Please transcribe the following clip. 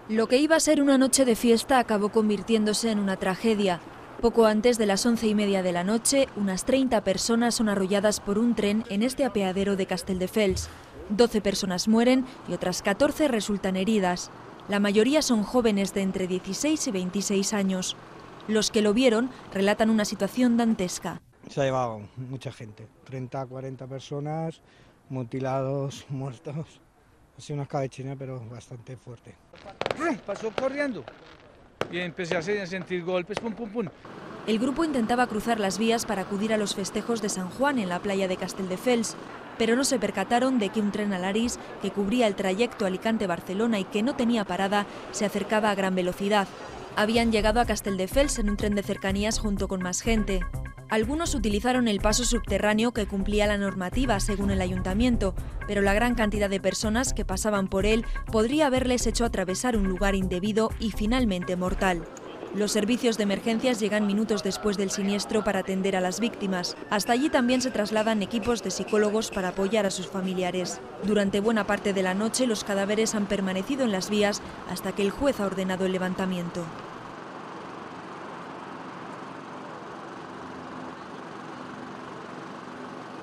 Lo que iba a ser una noche de fiesta acabó convirtiéndose en una tragedia. Poco antes de las 11:30 de la noche, unas 30 personas son arrolladas por un tren en este apeadero de Castelldefels. 12 personas mueren y otras 14 resultan heridas. La mayoría son jóvenes de entre 16 y 26 años. Los que lo vieron relatan una situación dantesca. Se ha llevado mucha gente, 30, 40 personas, mutilados, muertos. Ha sido una escabechina, pero bastante fuerte. Pasó corriendo y empecé a sentir golpes, pum, pum, pum. El grupo intentaba cruzar las vías para acudir a los festejos de San Juan en la playa de Castelldefels, pero no se percataron de que un tren Alaris, que cubría el trayecto Alicante-Barcelona y que no tenía parada, se acercaba a gran velocidad. Habían llegado a Castelldefels en un tren de cercanías junto con más gente. Algunos utilizaron el paso subterráneo que cumplía la normativa según el ayuntamiento, pero la gran cantidad de personas que pasaban por él podría haberles hecho atravesar un lugar indebido y finalmente mortal. Los servicios de emergencias llegan minutos después del siniestro para atender a las víctimas. Hasta allí también se trasladan equipos de psicólogos para apoyar a sus familiares. Durante buena parte de la noche los cadáveres han permanecido en las vías hasta que el juez ha ordenado el levantamiento.